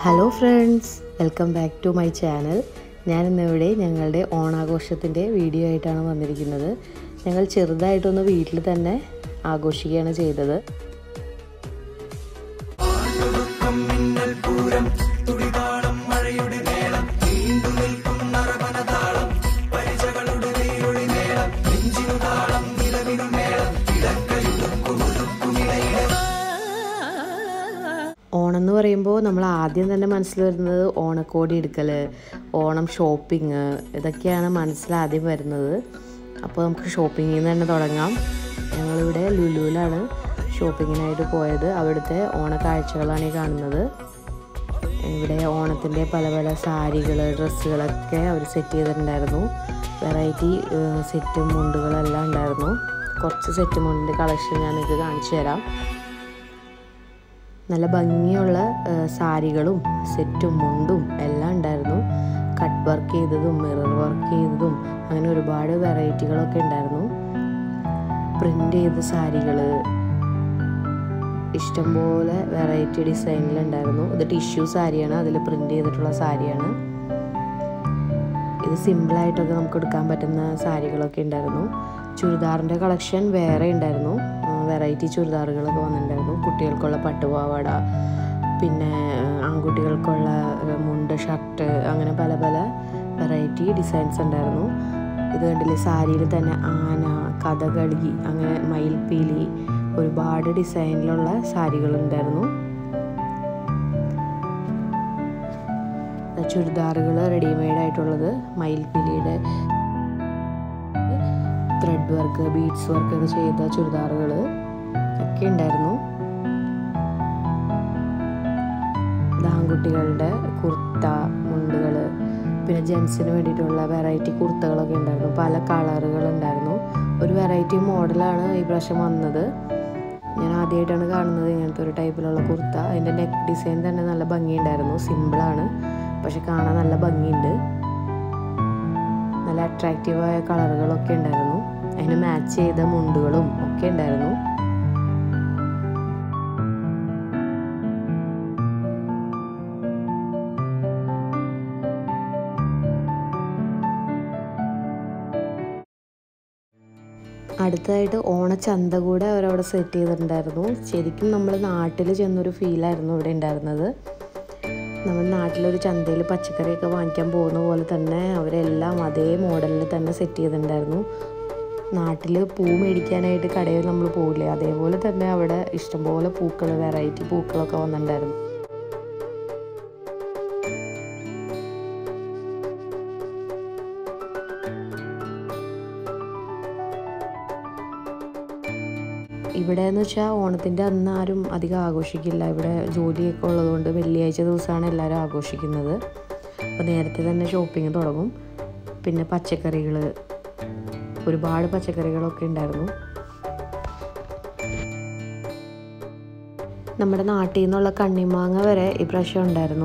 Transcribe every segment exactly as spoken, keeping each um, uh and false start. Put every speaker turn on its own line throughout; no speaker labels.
Hello friends, welcome back to my channel. ഞാനിന്നിവിടെ ഞങ്ങളുടെ ഓണാഘോഷത്തിൻ്റെ video ആയിട്ടാണ് വന്നിരിക്കുന്നത്. ഞങ്ങൾ ചെറുതായിട്ടൊന്ന് വീട്ടിൽ തന്നെ ആഘോഷിക്കുകയാണ് ചെയ്തത്. ഓണം എന്ന് പറയുമ്പോൾ നമ്മൾ ആദ്യം തന്നെ മനസ്സിൽ വരുന്നത് ഓണക്കോടി എടുക്കൽ, ഓണം ഷോപ്പിംഗ്, ഇതൊക്കെയാണ് മനസ്സിൽ ആദ്യം വരുന്നത്. അപ്പോൾ നമുക്ക് ഷോപ്പിങ്ങിൽ നിന്ന് തന്നെ തുടങ്ങാം. ഞങ്ങളിവിടെ ലുലുവിലാണ് ഷോപ്പിങ്ങിനായിട്ട് പോയത്. അവിടുത്തെ ഓണക്കാഴ്ചകളാണ് ഈ കാണുന്നത്. ഇവിടെ ഓണത്തിൻ്റെ പല പല സാരികൾ, ഡ്രസ്സുകളൊക്കെ അവർ സെറ്റ് ചെയ്തിട്ടുണ്ടായിരുന്നു. വെറൈറ്റി സെറ്റും മുണ്ടുകളെല്ലാം ഉണ്ടായിരുന്നു. കുറച്ച് സെറ്റ് മുണ്ടിൻ്റെ കളക്ഷൻ ഞാൻ നിങ്ങൾക്ക് കാണിച്ചു തരാം. നല്ല ഭംഗിയുള്ള സാരികളും സെറ്റും മുണ്ടും എല്ലാം ഉണ്ടായിരുന്നു. കട്ട് വർക്ക് ചെയ്തതും മിറർ വർക്ക് ചെയ്തതും അങ്ങനെ ഒരുപാട് വെറൈറ്റികളൊക്കെ ഉണ്ടായിരുന്നു. പ്രിൻ്റ് ചെയ്ത സാരികൾ ഇഷ്ടംപോലെ വെറൈറ്റി ഡിസൈനിലുണ്ടായിരുന്നു. ഇത് ടിഷ്യൂ സാരിയാണ്, അതിൽ പ്രിൻ്റ് ചെയ്തിട്ടുള്ള സാരിയാണ്. ഇത് സിമ്പിളായിട്ടൊക്കെ നമുക്ക് എടുക്കാൻ പറ്റുന്ന സാരികളൊക്കെ ഉണ്ടായിരുന്നു. ചുരിദാറിൻ്റെ കളക്ഷൻ വേറെ ഉണ്ടായിരുന്നു. വെറൈറ്റി ചുരിദാറുകളൊക്കെ വന്നിട്ടുണ്ടായിരുന്നു. കുട്ടികൾക്കുള്ള പട്ടുപാവാട, പിന്നെ ആൺകുട്ടികൾക്കുള്ള മുണ്ട്, ഷർട്ട്, അങ്ങനെ പല പല വെറൈറ്റി ഡിസൈൻസ് ഉണ്ടായിരുന്നു. ഇത് കണ്ടില്ലേ, സാരിയിൽ തന്നെ ആന, കഥകളി, അങ്ങനെ മയിൽപ്പീലി, ഒരുപാട് ഡിസൈനിലുള്ള സാരികളുണ്ടായിരുന്നു. ചുരിദാറുകൾ റെഡിമെയ്ഡ് ആയിട്ടുള്ളത്, മയിൽപ്പീലിയുടെ ത്രെഡ് വർക്ക്, ബീഡ്സ് വർക്ക് ഒക്കെ ചെയ്ത ചുരിദാറുകൾ ഒക്കെ ഉണ്ടായിരുന്നു. ആൺകുട്ടികളുടെ കുർത്ത, മുണ്ടുകൾ, പിന്നെ ജെൻസിന് വേണ്ടിയിട്ടുള്ള വെറൈറ്റി കുർത്തകളൊക്കെ ഉണ്ടായിരുന്നു. പല കളറുകൾ ഉണ്ടായിരുന്നു. ഒരു വെറൈറ്റി മോഡലാണ് ഈ പ്രാവശ്യം വന്നത്. ഞാൻ ആദ്യമായിട്ടാണ് കാണുന്നത് ഇങ്ങനത്തെ ഒരു ടൈപ്പിലുള്ള കുർത്ത. അതിൻ്റെ നെക്ക് ഡിസൈൻ തന്നെ നല്ല ഭംഗിയുണ്ടായിരുന്നു. സിമ്പിളാണ്, പക്ഷെ കാണാൻ നല്ല ഭംഗിയുണ്ട്. നല്ല അട്രാക്റ്റീവായ കളറുകളൊക്കെ ഉണ്ടായിരുന്നു. അതിന് മാച്ച് ചെയ്ത മുണ്ടുകളും ഒക്കെ ഉണ്ടായിരുന്നു. അടുത്തതായിട്ട് ഓണച്ചന്ത കൂടെ അവരവിടെ സെറ്റ് ചെയ്തിട്ടുണ്ടായിരുന്നു. ശരിക്കും നമ്മൾ നാട്ടിൽ ചെന്നൊരു ഫീലായിരുന്നു ഇവിടെ ഉണ്ടായിരുന്നത്. നമ്മൾ നാട്ടിലൊരു ചന്തയിൽ പച്ചക്കറിയൊക്കെ വാങ്ങിക്കാൻ പോകുന്ന പോലെ തന്നെ അവരെല്ലാം അതേ മോഡലിൽ തന്നെ സെറ്റ് ചെയ്തിട്ടുണ്ടായിരുന്നു. നാട്ടിൽ പൂ മേടിക്കാനായിട്ട് കടയിൽ നമ്മൾ പോകില്ലേ, അതേപോലെ തന്നെ അവിടെ ഇഷ്ടംപോലെ പൂക്കൾ, വെറൈറ്റി പൂക്കളൊക്കെ വന്നിട്ടുണ്ടായിരുന്നു. ഇവിടെ എന്ന് വെച്ചാൽ ഓണത്തിൻ്റെ അന്ന് ആരും അധികം ആഘോഷിക്കില്ല. ഇവിടെ ജോലിയൊക്കെ ഉള്ളതുകൊണ്ട് വെള്ളിയാഴ്ച ദിവസമാണ് എല്ലാവരും ആഘോഷിക്കുന്നത്. അപ്പോൾ നേരത്തെ തന്നെ ഷോപ്പിംഗ് തുടങ്ങും. പിന്നെ പച്ചക്കറികൾ, ഒരുപാട് പച്ചക്കറികളൊക്കെ ഉണ്ടായിരുന്നു. നമ്മുടെ നാട്ടിൽ നിന്നുള്ള കണ്ണിമാങ്ങ വരെ ഈ പ്രാവശ്യം ഉണ്ടായിരുന്നു.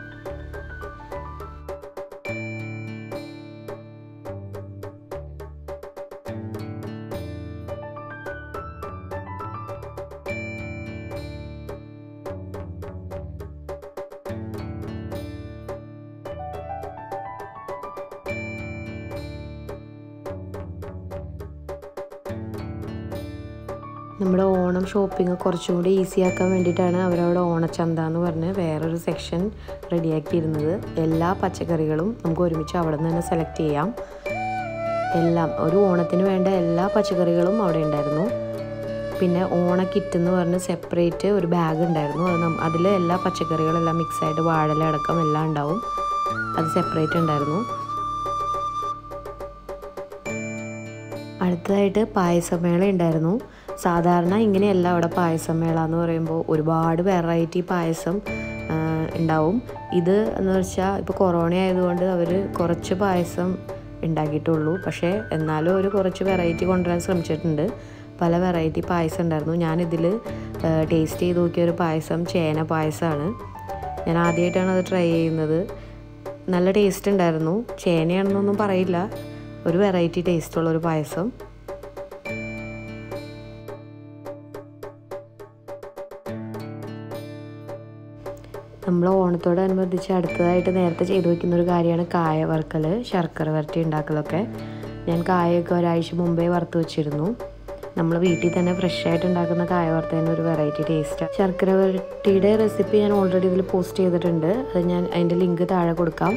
നമ്മുടെ ഓണം ഷോപ്പിംഗ് കുറച്ചും കൂടി ഈസി ആക്കാൻ വേണ്ടിയിട്ടാണ് അവരവിടെ ഓണച്ചന്ത എന്ന് പറഞ്ഞ് വേറൊരു സെക്ഷൻ റെഡിയാക്കിയിരുന്നത്. എല്ലാ പച്ചക്കറികളും നമുക്ക് ഒരുമിച്ച് അവിടെ നിന്ന് തന്നെ സെലക്ട് ചെയ്യാം. എല്ലാം, ഒരു ഓണത്തിന് വേണ്ട എല്ലാ പച്ചക്കറികളും അവിടെ ഉണ്ടായിരുന്നു. പിന്നെ ഓണ കിറ്റ് എന്ന് പറഞ്ഞ് സെപ്പറേറ്റ് ഒരു ബാഗ് ഉണ്ടായിരുന്നു. അത് അതിൽ എല്ലാ പച്ചക്കറികളെല്ലാം മിക്സായിട്ട് വാഴല അടക്കം എല്ലാം ഉണ്ടാവും. അത് സെപ്പറേറ്റ് ഉണ്ടായിരുന്നു. അടുത്തതായിട്ട് പായസമേള ഉണ്ടായിരുന്നു. സാധാരണ ഇങ്ങനെയല്ല അവിടെ പായസമേള എന്ന് പറയുമ്പോൾ ഒരുപാട് വെറൈറ്റി പായസം ഉണ്ടാവും. ഇത് എന്ന് വെച്ചാൽ ഇപ്പോൾ കൊറോണ ആയതുകൊണ്ട് അവർ കുറച്ച് പായസം ഉണ്ടാക്കിയിട്ടുള്ളൂ. പക്ഷേ എന്നാലും ഒരു കുറച്ച് വെറൈറ്റി കൊണ്ടുവരാൻ ശ്രമിച്ചിട്ടുണ്ട്. പല വെറൈറ്റി പായസം ഉണ്ടായിരുന്നു. ഞാനിതിൽ ടേസ്റ്റ് ചെയ്ത് നോക്കിയ ഒരു പായസം ചേന പായസമാണ്. ഞാൻ ആദ്യമായിട്ടാണ് അത് ട്രൈ ചെയ്യുന്നത്. നല്ല ടേസ്റ്റ് ഉണ്ടായിരുന്നു. ചേനയാണെന്നൊന്നും പറയില്ല, ഒരു വെറൈറ്റി ടേസ്റ്റുള്ളൊരു പായസം. നമ്മൾ ഓണത്തോടനുബന്ധിച്ച് അടുത്തതായിട്ട് നേരത്തെ ചെയ്തു വയ്ക്കുന്നൊരു കാര്യമാണ് കായ വറുക്കൽ, ശർക്കര വരട്ടി ഉണ്ടാക്കലൊക്കെ. ഞാൻ കായൊക്കെ ഒരാഴ്ച മുമ്പേ വറുത്ത് വെച്ചിരുന്നു. നമ്മൾ വീട്ടിൽ തന്നെ ഫ്രഷ് ആയിട്ട് ഉണ്ടാക്കുന്ന കായ വറുത്തതിന് ഒരു വെറൈറ്റി ടേസ്റ്റാണ്. ശർക്കര വരട്ടിയുടെ റെസിപ്പി ഞാൻ ഓൾറെഡി ഇതിൽ പോസ്റ്റ് ചെയ്തിട്ടുണ്ട്. അത് ഞാൻ അതിൻ്റെ ലിങ്ക് താഴെ കൊടുക്കാം.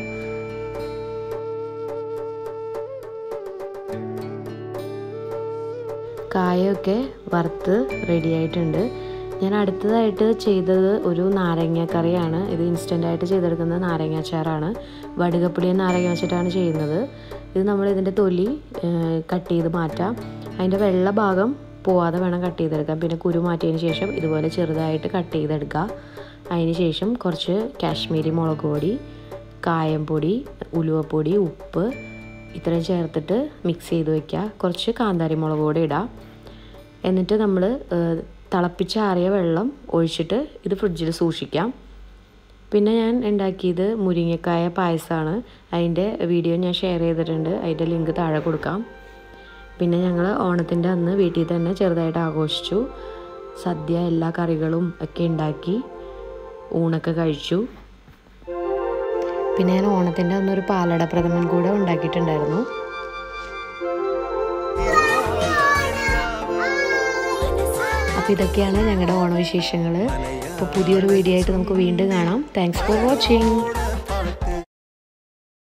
കായൊക്കെ വറുത്ത് റെഡി ആയിട്ടുണ്ട്. ഞാൻ അടുത്തതായിട്ട് ചെയ്തത് ഒരു നാരങ്ങ കറിയാണ്. ഇത് ഇൻസ്റ്റൻ്റായിട്ട് ചെയ്തെടുക്കുന്ന നാരങ്ങ അച്ചാറാണ്. വടുകപ്പുളിയും നാരങ്ങ വെച്ചിട്ടാണ് ചെയ്യുന്നത്. ഇത് നമ്മൾ ഇതിൻ്റെ തൊലി കട്ട് ചെയ്ത് മാറ്റാം. അതിൻ്റെ വെള്ള ഭാഗം പോവാതെ വേണം കട്ട് ചെയ്തെടുക്കാം. പിന്നെ കുരു മാറ്റിയതിന് ശേഷം ഇതുപോലെ ചെറുതായിട്ട് കട്ട് ചെയ്തെടുക്കുക. അതിന് ശേഷം കുറച്ച് കാശ്മീരി മുളക് പൊടി, കായംപൊടി, ഉലുവപ്പൊടി, ഉപ്പ് ഇത്രയും ചേർത്തിട്ട് മിക്സ് ചെയ്ത് വയ്ക്കുക. കുറച്ച് കാന്താരി മുളക് പൊടി ഇടാം. എന്നിട്ട് നമ്മൾ തിളപ്പിച്ചാറിയ വെള്ളം ഒഴിച്ചിട്ട് ഇത് ഫ്രിഡ്ജിൽ സൂക്ഷിക്കാം. പിന്നെ ഞാൻ ഉണ്ടാക്കിയത് മുരിങ്ങക്കായ പായസമാണ്. അതിൻ്റെ വീഡിയോ ഞാൻ ഷെയർ ചെയ്തിട്ടുണ്ട്. അതിൻ്റെ ലിങ്ക് താഴെ കൊടുക്കാം. പിന്നെ ഞങ്ങൾ ഓണത്തിൻ്റെ അന്ന് വീട്ടിൽ തന്നെ ചെറുതായിട്ട് ആഘോഷിച്ചു. സദ്യ എല്ലാ കറികളും ഒക്കെ ഉണ്ടാക്കി ഊണൊക്കെ കഴിച്ചു. പിന്നെ ഞാൻ ഓണത്തിൻ്റെ അന്നൊരു പാലട പ്രഥമൻ കൂടെ ഉണ്ടാക്കിയിട്ടുണ്ടായിരുന്നു. അപ്പോൾ ഇതൊക്കെയാണ് ഞങ്ങളുടെ ഓണവിശേഷങ്ങൾ. അപ്പോൾ പുതിയൊരു വീഡിയോ ആയിട്ട് നമുക്ക് വീണ്ടും കാണാം. Thanks for watching.